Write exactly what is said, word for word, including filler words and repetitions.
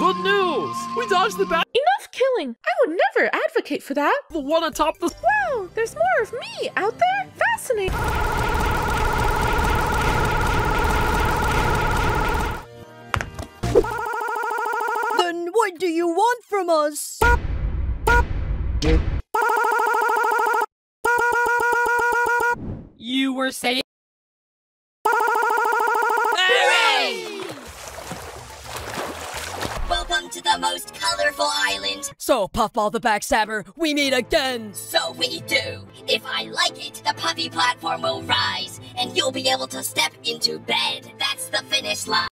Good news! We dodged the bad- Enough killing! I would never advocate for that! The one atop the- Wow, there's more of me out there? Fascinating! Then what do you want from us? You were saying- Welcome to the most colorful island. So, Puffball the Backstabber, we meet again! So we do. If I like it, the puffy platform will rise, and you'll be able to step into bed. That's the finish line.